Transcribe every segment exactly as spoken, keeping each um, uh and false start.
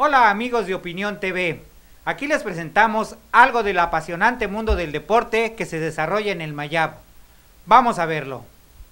Hola amigos de Opinión T V, aquí les presentamos algo del apasionante mundo del deporte que se desarrolla en el Mayab. Vamos a verlo.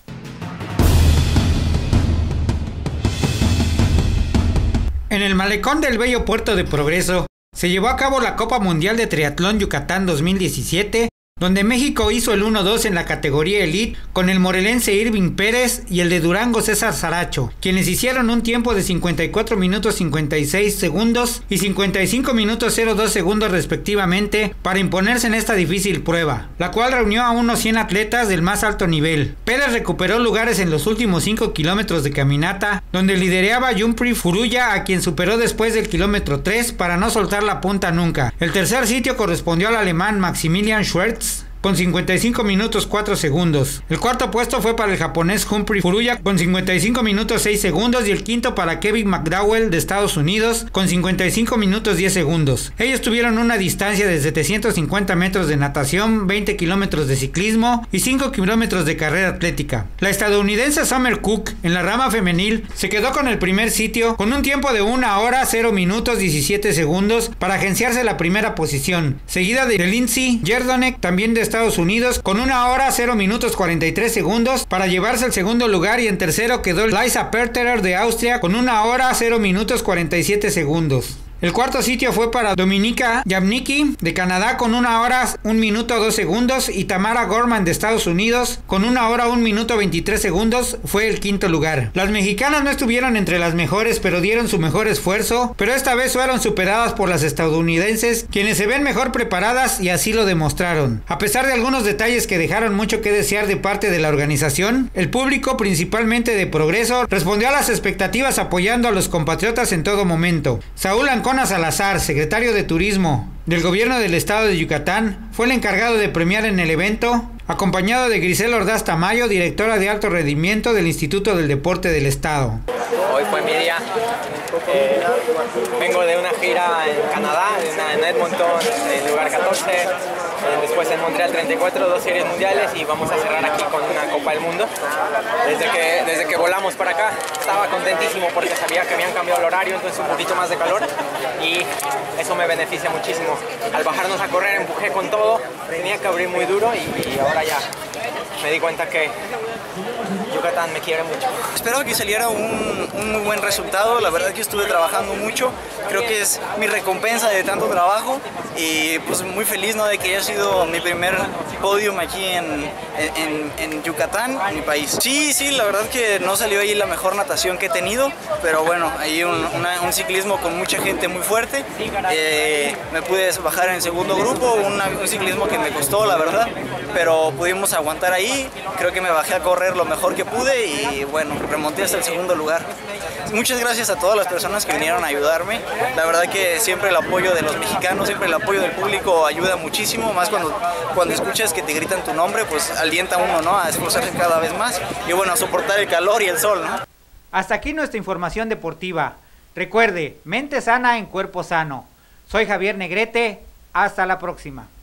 En el malecón del bello puerto de Progreso se llevó a cabo la Copa Mundial de Triatlón Yucatán dos mil diecisiete, donde México hizo el uno dos en la categoría Elite con el morelense Irving Pérez y el de Durango César Saracho, quienes hicieron un tiempo de cincuenta y cuatro minutos cincuenta y seis segundos y cincuenta y cinco minutos cero dos segundos respectivamente para imponerse en esta difícil prueba, la cual reunió a unos cien atletas del más alto nivel. Pérez recuperó lugares en los últimos cinco kilómetros de caminata, donde lideraba Jumpri Furuya, a quien superó después del kilómetro tres para no soltar la punta nunca. El tercer sitio correspondió al alemán Maximilian Schwartz con cincuenta y cinco minutos cuatro segundos. El cuarto puesto fue para el japonés Jumpri Furuya con cincuenta y cinco minutos seis segundos y el quinto para Kevin McDowell de Estados Unidos con cincuenta y cinco minutos diez segundos. Ellos tuvieron una distancia de setecientos cincuenta metros de natación, veinte kilómetros de ciclismo y cinco kilómetros de carrera atlética. La estadounidense Summer Cook en la rama femenil se quedó con el primer sitio con un tiempo de una hora cero minutos diecisiete segundos para agenciarse la primera posición, seguida de Lindsey Jerdonek también de Estados Unidos con una hora cero minutos cuarenta y tres segundos para llevarse el segundo lugar, y en tercero quedó Liza Perterer de Austria con una hora cero minutos cuarenta y siete segundos. El cuarto sitio fue para Dominika Jamnicki de Canadá con una hora un minuto dos segundos y Tamara Gorman de Estados Unidos con una hora un minuto veintitrés segundos fue el quinto lugar. Las mexicanas no estuvieron entre las mejores, pero dieron su mejor esfuerzo, pero esta vez fueron superadas por las estadounidenses, quienes se ven mejor preparadas y así lo demostraron. A pesar de algunos detalles que dejaron mucho que desear de parte de la organización, el público, principalmente de Progreso, respondió a las expectativas apoyando a los compatriotas en todo momento. Saúl Ancona Salazar, secretario de Turismo del gobierno del estado de Yucatán, fue el encargado de premiar en el evento, acompañado de Grisel Ordaz Tamayo, directora de alto rendimiento del Instituto del Deporte del Estado. Hoy fue mi día. Eh, vengo de una gira en Canadá, en Edmonton, en el lugar catorce, eh, después en Montreal treinta y cuatro, dos series mundiales, y vamos a cerrar aquí con una Copa del Mundo. Desde que, desde que volamos para acá estaba contentísimo porque sabía que habían cambiado el horario, entonces un poquito más de calor, y eso me beneficia muchísimo. Al bajarnos a correr empujé con todo, tenía que abrir muy duro y, y ahora ya me di cuenta que Yucatán me quiere mucho. Espero que saliera un, un muy buen resultado. La verdad que estuve trabajando mucho, creo que es mi recompensa de tanto trabajo, y pues muy feliz, ¿no?, de que haya sido mi primer podium aquí en, en, en Yucatán, en mi país. Sí, sí, la verdad que no salió ahí la mejor natación que he tenido, pero bueno, ahí un, una, un ciclismo con mucha gente muy fuerte. Eh, me pude bajar en el segundo grupo, una, un ciclismo que me costó, la verdad, pero pudimos aguantar ahí. Creo que me bajé a correr lo mejor que pude y bueno, remonté hasta el segundo lugar. Muchas gracias a todas las personas que vinieron a ayudarme. La verdad que siempre el apoyo de los mexicanos, siempre el apoyo del público ayuda muchísimo, más cuando, cuando escuchas que te gritan tu nombre, pues alienta a uno, ¿no?, a esforzarse cada vez más y bueno, a soportar el calor y el sol, ¿no? Hasta aquí nuestra información deportiva. Recuerde, mente sana en cuerpo sano. Soy Javier Negrete, hasta la próxima.